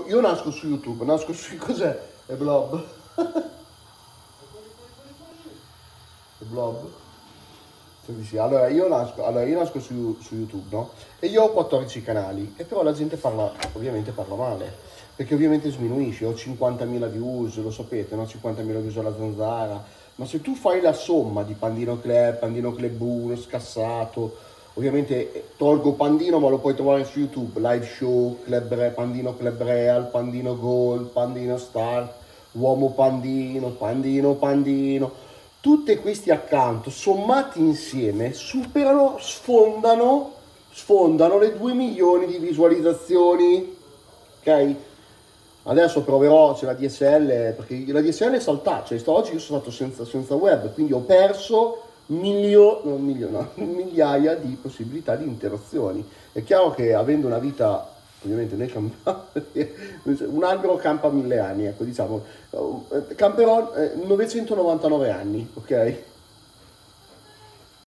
io nasco su YouTube, nasco su... cos'è? È Blob? È Blob? Sì, sì. Allora, io nasco su YouTube, no? E io ho 14 canali, e però la gente parla, ovviamente parla male, perché ovviamente sminuisce, ho 50.000 views, lo sapete, no? 50.000 views alla zanzara, ma se tu fai la somma di Pandino Club 1, Scassato, ovviamente tolgo Pandino, ma lo puoi trovare su YouTube, Live Show, Pandino Club Real, Pandino Gold, Pandino Star, Uomo Pandino, Pandino Pandino, tutti questi accanto sommati insieme sfondano le 2 milioni di visualizzazioni, ok? Adesso proverò, c'è la DSL, perché la DSL è saltata, cioè oggi io sono stato senza web, quindi ho perso migliaia di possibilità di interazioni. È chiaro che avendo una vita, ovviamente noi campiamo, un albero campa 1000 anni, ecco, diciamo, camperò 999 anni, ok?